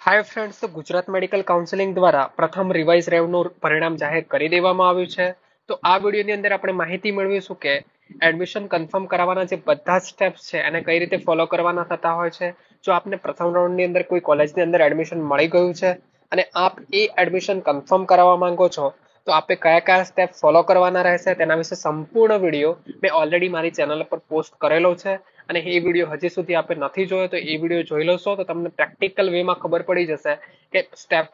Hi friends, તો Gujarat medical counselling દ્વારા પ્રથમ રિવાઇઝ રેવનું પરિણામ જાહેર કરી દેવામાં આવ્યું છે. તો આ વિડીયોની અંદર આપણે માહિતી મેળવીશું કે એડમિશન કન્ફર્મ કરાવવાના જે બધા જ સ્ટેપ્સ છે એને કઈ રીતે ફોલો કરવાના થતા હોય છે. જો આપને પ્રથમ રાઉન્ડની અંદર કોઈ કોલેજની અંદર એડમિશન મળી ગયું છે અને આપ એ એડમિશન કન્ફર્મ કરાવવા માંગો છો, તો આપે કયા કયા સ્ટેપ ફોલો કરવાના રહેશે તેના વિશે સંપૂર્ણ વિડીયો મેં ઓલરેડી મારી ચેનલ પર પોસ્ટ કરેલો છે. અને એ વિડીયો હજી સુધી આપે નથી જોયો તો એ વિડીયો જોઈ લેશો તો તમને પ્રેક્ટિકલ વેમાં ખબર પડી જશે કે સ્ટેપ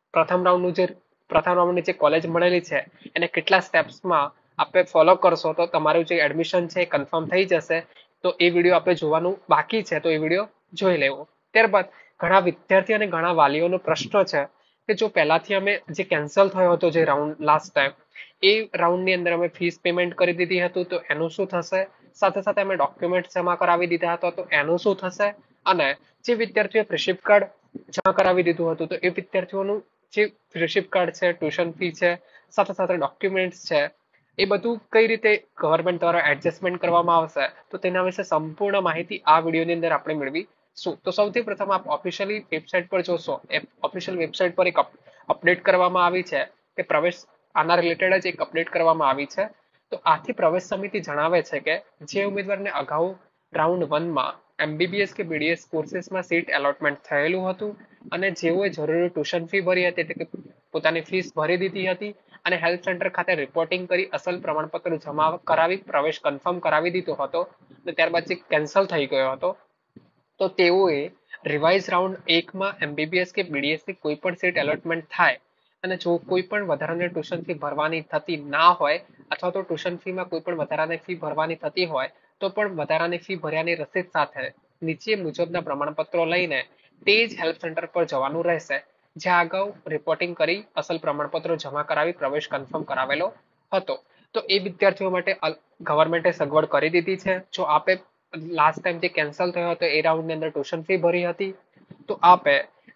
પ્રથમ રાઉન્ડની જે કોલેજ મળેલી છે એને કેટલા સ્ટેપ્સમાં આપણે ફોલો કરશો તો તમારું જે એડમિશન છે એ કન્ફર્મ થઈ જશે. તો એ વિડીયો આપણે જોવાનું બાકી છે, તો એ વિડીયો જોઈ લેવો. ત્યારબાદ ઘણા વિદ્યાર્થી અને ઘણા વાલીઓનો પ્રશ્ન છે કે જો પહેલાથી અમે જે કેન્સલ થયો હતો જે રાઉન્ડ લાસ્ટ ટાઈમ, એ રાઉન્ડની અંદર અમે ફીસ પેમેન્ટ કરી દીધી હતું તો એનું શું થશે, સાથે સાથે અમે ડોક્યુમેન્ટ જમા કરાવી દીધા હતા તો એનું શું થશે, અને જે વિદ્યાર્થીઓ ફ્રીશિપ કાર્ડ જમા કરાવી દીધું હતું તો એ વિદ્યાર્થીઓનું જે ફ્રીશિપ કાર્ડ છે, ટ્યુશન ફી છે, સાથે સાથે ડોક્યુમેન્ટ્સ છે, એ બધું કઈ રીતે ગવર્મેન્ટ દ્વારા એડજસ્ટમેન્ટ કરવામાં આવશે તો તેના વિશે સંપૂર્ણ માહિતી આ વિડીયોની અંદર આપણે મેળવીશું. તો સૌથી પ્રથમ આપ ઓફિશિયલી વેબસાઇટ પર જોશો. ઓફિશિયલ વેબસાઇટ પર એક અપડેટ કરવામાં આવી છે કે પ્રવેશ આના રિલેટેડ જ એક અપડેટ કરવામાં આવી છે. તો આથી પ્રવેશ સમિતિ જણાવે છે કે જે ઉમેદવારને અગાઉ રાઉન્ડ 1માં એમબીબીએસ કે બીડીએસ કોર્सेसમાં સીટ એલોટમેન્ટ થયેલું હતું અને જેઓએ જરૂરી ટ્યુશન ફી ભરી હતી, એટલે કે પોતાની ફીસ ભરી દીધી હતી અને હેલ્થ સેન્ટર ખાતે રિપોર્ટિંગ કરી અસલ પ્રમાણપત્ર જમા કરાવી પ્રવેશ કન્ફર્મ કરાવી દીધો હતો અને ત્યારબાદ જે કેન્સલ થઈ ગયો હતો, તો તેઓએ રિવાઇઝ રાઉન્ડ 1માં એમબીબીએસ કે બીડીએસ ની કોઈ પણ સીટ એલોટમેન્ટ થાય અને જો કોઈ પણ વધારાની ટ્યુશન ફી ભરવાની થતી ના હોય અથવા તો ટ્યુશન ફીમાં કોઈ પણ વધારાની ફી ભરવાની થતી હોય તો પણ વધારાની ફી ભર્યાની રસીદ સાથે નીચે મુજબના પ્રમાણપત્રો લઈને તે જ હેલ્પ સેન્ટર પર જવાનું રહેશે જ્યાં અગાઉ રિપોર્ટિંગ કરી અસલ પ્રમાણપત્રો જમા કરાવી પ્રવેશ કન્ફર્મ કરાવેલો હતો. તો એ વિદ્યાર્થીઓ માટે ગવર્મેન્ટે સગવડ કરી દીધી છે. જો આપે લાસ્ટ ટાઈમ જે કેન્સલ થયો હતો એ રાઉન્ડની અંદર ટ્યુશન ફી ભરી હતી તો આપે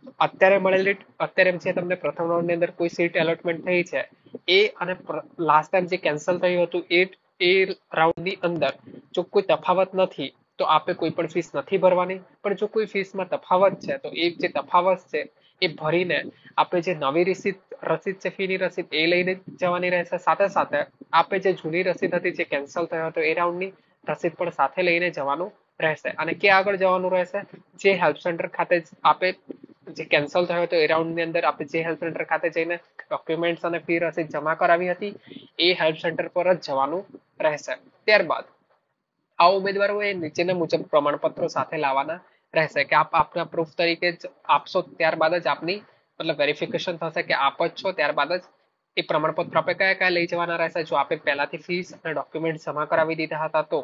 અત્યારે જે તમને પ્રથમ રાઉન્ડની અંદર કોઈ સીટ એલોટમેન્ટ થઈ છે એ અને લાસ્ટ ટાઈમ જે કેન્સલ થયું હતું એ રાઉન્ડની અંદર જો કોઈ તફાવત નથી તો આપે કોઈ પણ ફીસ નથી ભરવાની. પણ જો કોઈ ફીસમાં તફાવત છે તો એ જે તફાવત છે એ ભરીને આપણે જે નવી રસીદ છે, ફીની રસીદ, એ લઈને જવાની રહેશે. સાથે સાથે આપે જે જૂની રસીદ હતી જે કેન્સલ થયો હતો એ રાઉન્ડની રસીદ પણ સાથે લઈને જવાનું રહેશે. અને ક્યાં આગળ જવાનું રહેશે? જે હેલ્પ સેન્ટર ખાતે આપે જે કેન્સલ થયો હતો એ રાઉન્ડની અંદર આપણે જે હેલ્પ સેન્ટર ખાતે જઈને ડોક્યુમેન્ટ્સ અને ફી રસીદ જમા કરાવી હતી એ હેલ્પ સેન્ટર પર જ જવાનું રહેશે. ત્યારબાદ આ ઉમેદવારોએ નીચેના મુજબ પ્રમાણપત્રો સાથે લાવવાના રહેશે કે આપ આપના પ્રૂફ તરીકે જ આપશો, ત્યારબાદ જ આપની મતલબ વેરિફિકેશન થશે કે આપ જ છો, ત્યારબાદ જ એ પ્રમાણપત્ર આપણે કયા કયા લઈ જવાના રહેશે. જો આપણે પહેલાથી ફીસ અને ડોક્યુમેન્ટ જમા કરાવી દીધા હતા તો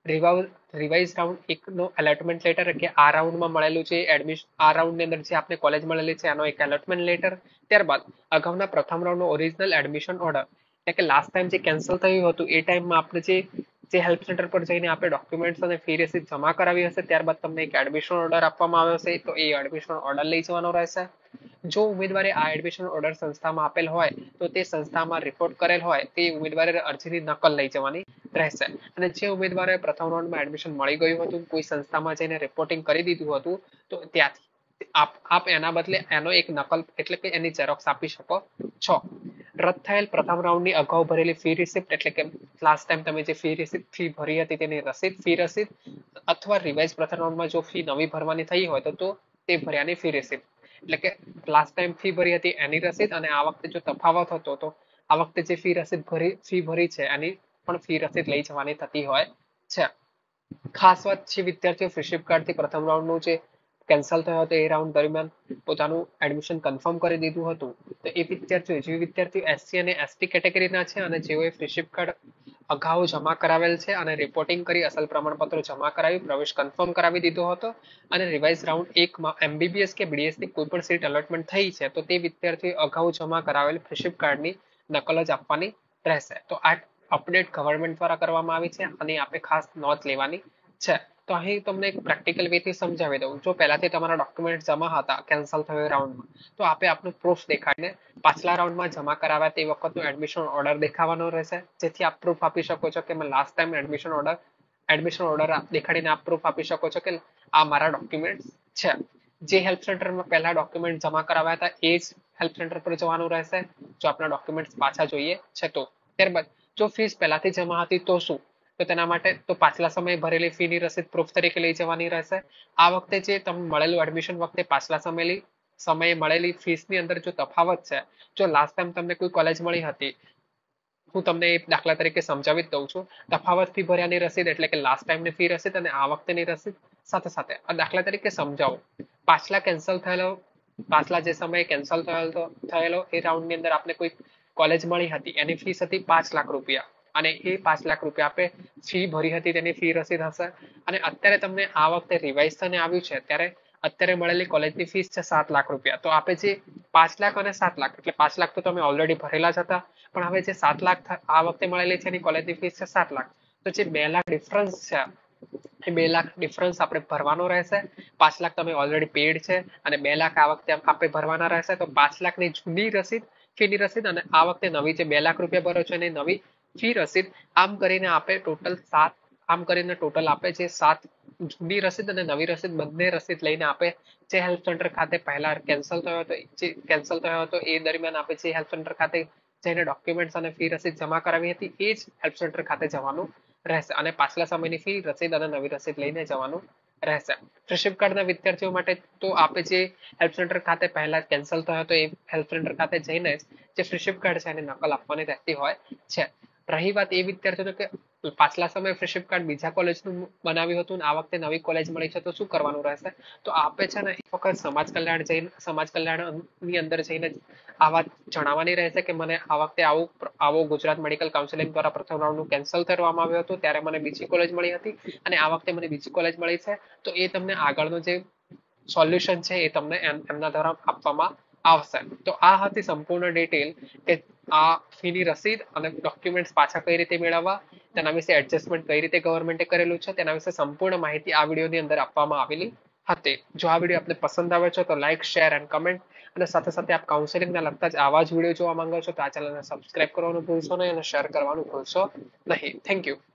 રિવાઇઝ રાઉન્ડ 1નો એલોટમેન્ટ લેટર કે આ રાઉન્ડમાં મળેલું છે એડમિશન, આ રાઉન્ડની અંદર જે આપણે કોલેજ મળેલી છે એનો એક એલોટમેન્ટ લેટર. ત્યારબાદ અગાઉના પ્રથમ રાઉન્ડનો ઓરિજિનલ એડમિશન ઓર્ડર, એટલે કે લાસ્ટ ટાઈમ જે કેન્સલ થયું હતું એ ટાઈમમાં આપણે જે હેલ્પ સેન્ટર પર જઈને આપણે ડોક્યુમેન્ટ્સ અને ફી રસીદ જમા કરાવી હશે ત્યારબાદ તમને એક એડમિશન ઓર્ડર આપવામાં આવ્યો હશે તો એ એડમિશન ઓર્ડર લઈ જવાનો રહેશે. જો ઉમેદવારે આ એડમિશન ઓર્ડર સંસ્થામાં આપેલ હોય તો તે સંસ્થામાં રિપોર્ટ કરેલ હોય તે ઉમેદવારે અરજીની નકલ લઈ જવાની રહેશે. અને જે ઉમેદવારે પ્રથમ રાઉન્ડમાં એડમિશન મળી ગયું હતું, કોઈ સંસ્થામાં જઈને રિપોર્ટિંગ કરી દીધું હતું, તો ત્યાંથી આપ એના બદલે એનો એક નકલ એટલે કે એની ઝેરોક્સ આપી શકો છો. રદ થયેલ પ્રથમ રાઉન્ડની અગાઉ ભરેલી ફી રિસિપ્ટ, એટલે કે લાસ્ટ ટાઈમ તમે જે ફી ભરી હતી તેની ફી રસીદ અથવા રિવાઇઝ પ્રથમ રાઉન્ડમાં જો ફી નવી ભરવાની થઈ હોય તો તે ભર્યાની ફી રિસિપ્ટ, એટલે કે લાસ્ટ ટાઈમ ફી ભરી હતી એની રસીદ અને આ વખતે જો તફાવત હતો તો આ વખતે જે ફી ભરી છે એની પણ ફી રસીદ લઈ જવાની થતી હોય છે. ખાસ વાત છે, વિદ્યાર્થીઓ ફ્રીશિપ કાર્ડથી પ્રથમ રાઉન્ડનું જે કેન્સલ થયો હતો એ રાઉન્ડ દરમિયાન પોતાનું એડમિશન કન્ફર્મ કરી દીધું હતું તો એ વિદ્યાર્થીઓ એસસી અને એસટી કેટેગરીના છે અને જેઓએ ફ્રીશિપ કાર્ડ અગાઉ જમા કરાવેલ છે અને રિપોર્ટિંગ કરી અસલ પ્રમાણપત્રો જમા કરાવી પ્રવેશ કન્ફર્મ કરાવી દીધો હતો અને રિવાઇઝ રાઉન્ડ 1માં એમબીબીએસ કે બીડીએસ ની કોઈ પણ સીટ એલોટમેન્ટ થઈ છે તો તે વિદ્યાર્થીઓ અગાઉ જમા કરાવેલ ફ્રીશિપ કાર્ડની નકલ જ આપવાની રહેશે. તો આ અપડેટ ગવર્મેન્ટ દ્વારા કરવામાં આવી છે અને આપણે ખાસ નોંધ લેવાની છે. તો અહીં તમને એક પ્રેક્ટિકલ વે થી સમજાવી દઉં. જો પહેલાથી તમારા ડોક્યુમેન્ટ જમા હતા કેન્સલ થયો રાઉન્ડમાં તો આપે આપનું પ્રૂફ દેખાડીને પાછલા રાઉન્ડમાં જમા કરાવ્યા તે વખતનું એડમિશન ઓર્ડર દેખાવાનો રહેશે, જેથી આપ પ્રૂફ આપી શકો છો કે મેં લાસ્ટ ટાઈમ એડમિશન ઓર્ડર દેખાડીને આપ પ્રૂફ આપી શકો છો કે આ મારા ડોક્યુમેન્ટ છે. જે હેલ્પ સેન્ટરમાં પહેલા ડોક્યુમેન્ટ જમા કરાવ્યા હતા એ જ હેલ્પ સેન્ટર પર જવાનું રહેશે જો આપણા ડોક્યુમેન્ટ પાછા જોઈએ છે તો. ત્યારબાદ જો ફીસ પહેલાથી જમા હતી તો શું? તો તેના માટે તો પાછલા સમયે ભરેલી ફીની રસીદ પ્રૂફ તરીકે લઈ જવાની રહેશે. આ વખતે જે તમને મળેલું એડમિશન વખતે પાછલા સમયે મળેલી ફીસની અંદર જો તફાવત છે, જો લાસ્ટ ટાઈમ તમને કોઈ કોલેજ મળી હતી, હું તમને એ દાખલા તરીકે સમજાવી જ દઉં છું. તફાવત ફી ભર્યાની રસીદ એટલે કે લાસ્ટ ટાઈમની ફી રસીદ અને આ વખતેની રસીદ સાથે સાથે આ દાખલા તરીકે સમજાવો. પાછલા જે સમયે કેન્સલ થયેલો એ રાઉન્ડની અંદર આપણે કોઈ કોલેજ મળી હતી એની ફીસ હતી 5 લાખ રૂપિયા અને એ 5 લાખ રૂપિયા આપે ફી ભરી હતી તેની ફી રસીદ હશે. અને અત્યારે તમને આ વખતે રિવાઇઝ થઈને આવ્યું છે ત્યારે અત્યારે મળેલી કોલેજની ફીસ છે 7 લાખ રૂપિયા. તો આપે જે 5 લાખ અને 7 લાખ એટલે 5 લાખ તો તમે ઓલરેડી ભરેલા જ હતા, પણ હવે જે 7 લાખ આ વખતે મળેલી છે એની કોલેજની ફીસ છે 7 લાખ. તો જે 2 લાખ ડિફરન્સ છે એ 2 લાખ ડિફરન્સ આપણે ભરવાનો રહેશે. 5 લાખ તમે ઓલરેડી પેડ છે અને 2 લાખ આ વખતે આપણે ભરવાના રહેશે. તો 5 લાખની જૂની રસીદ ફીની રસીદ અને આ વખતે નવી જે 2 લાખ રૂપિયા ભરો છો એની નવી ફી રસીદ આમ કરીને આપે ટોટલ આપે જે 7 જૂની રસીદ અને નવી રસીદ બંને રસીદ લઈને આપે જે હેલ્પ સેન્ટર ખાતે પહેલા કેન્સલ થયો હતો એ દરમિયાન આપે જે હેલ્પ સેન્ટર ખાતે જઈને ડોક્યુમેન્ટ્સ અને ફી રસીદ જમા કરાવી હતી એ જ હેલ્પ સેન્ટર ખાતે જવાનું રહેશે અને પાછલા સમયની ફી રસીદ અને નવી રસીદ લઈને જવાનું રહેશે. ફ્રેશિપ કાર્ડના વિદ્યાર્થીઓ માટે તો આપે જે હેલ્પ સેન્ટર ખાતે પહેલા કેન્સલ થયો હતો એ હેલ્પ સેન્ટર ખાતે જઈને જે ફ્રેશિપ કાર્ડ છે એની નકલ આપવાની રહેતી હોય છે. રહી વાત એ વિદ્યાર્થીઓ કે પાછલા સમયે ફ્રેશિપ કાર્ડ બીજા કોલેજનું બનાવ્યું હતું ને આ વખતે નવી કોલેજ મળી છે તો શું કરવાનું રહેશે? તો આપે છે ને એક વખત સમાજ કલ્યાણની અંદર જઈને આ વાત જણાવવાની રહેશે કે મને આ વખતે આવો ગુજરાત મેડિકલ કાઉન્સિલિંગ દ્વારા પ્રથમ રાઉન્ડનું કેન્સલ કરવામાં આવ્યું હતું ત્યારે મને બીજી કોલેજ મળી હતી અને આ વખતે મને બીજી કોલેજ મળી છે. તો એ તમને આગળનું જે સોલ્યુશન છે એ તમને એમના દ્વારા આપવામાં આવશે. તો આ હતી સંપૂર્ણ ડિટેલ કે આ ફીની રસીદ અને ડોક્યુમેન્ટ્સ પાછા કઈ રીતે મેળવવા, તેના વિશે એડજસ્ટમેન્ટ કઈ રીતે ગવર્મેન્ટે કરેલું છે તેના વિશે સંપૂર્ણ માહિતી આ વિડીયોની અંદર આપવામાં આવેલી હતી. જો આ વિડીયો આપને પસંદ આવે છે તો લાઇક, શેર એન્ડ કમેન્ટ અને સાથે સાથે આપ કાઉન્સેલિંગના લગતા જ આવા જ વિડીયો જોવા માંગો છો તો આ ચેનલને સબસ્ક્રાઇબ કરવાનું ભૂલશો નહીં અને શેર કરવાનું ભૂલશો નહીં. Thank you.